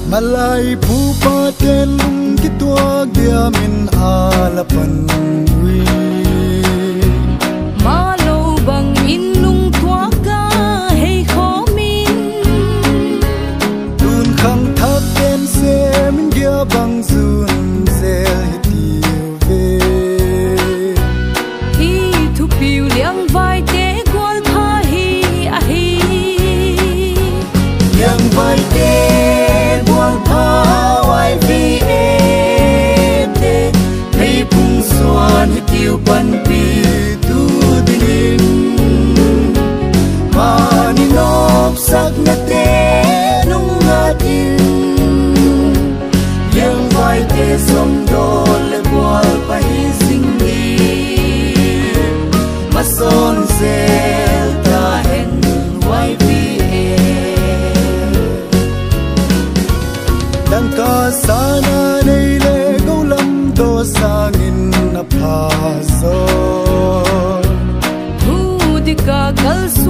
Malay pupa ten kitua dia min alapan wi Malo bang inlung tua ka hey khomin Tun khang thak ten se min dia bang zun zel hitiu ve Hi thu piu liang vai te gwal tha hi a hi Liang vai te gwal tha wai vi e te Hei pung suan hitiu pan pi tu dinin Mani nop sak na te nung ngatin Liang vai te som dol le gwal pa hi sing di Mason zel ta hen wai vi e Dan ka sana nei le go lam do sangin na pha zo Thu di ka kal